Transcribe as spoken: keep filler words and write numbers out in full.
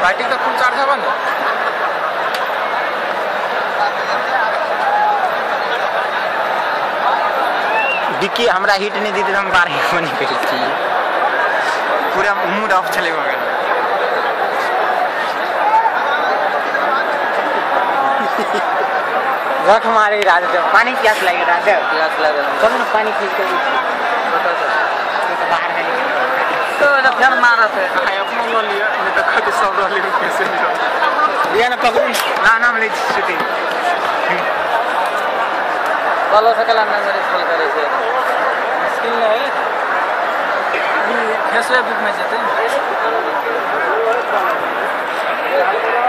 Battery तो full charge है बंद। डिक्की हमरा हिट नहीं दी थी, हम बारह बनी करी थी, पूरा मूड ऑफ चले गए। रख हमारे इरादे थे, पानी प्यास लगे राजा, प्यास लगे चलो ना पानी खींच कर बाहर है तो फिर मारा थे अपना लो लिया नहीं तो खट सब रह लिया कैसे नहीं लिया ना पकड़ ना नाम ले छुट्टी बोलो सकला ना मेरे स्कूल करे से मुश्किल नहीं है फेसबुक में जाते हैं।